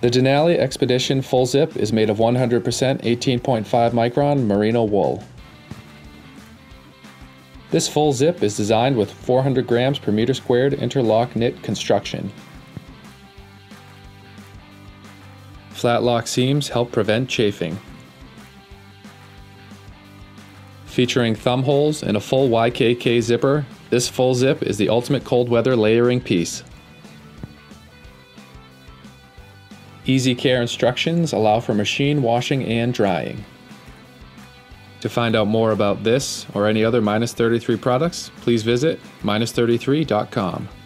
The Denali Expedition Full Zip is made of 100% 18.5 micron merino wool. This full zip is designed with 400 grams per meter squared interlock knit construction. Flat lock seams help prevent chafing. Featuring thumb holes and a full YKK zipper, this full zip is the ultimate cold weather layering piece. Easy care instructions allow for machine washing and drying. To find out more about this or any other Minus33 products, please visit minus33.com.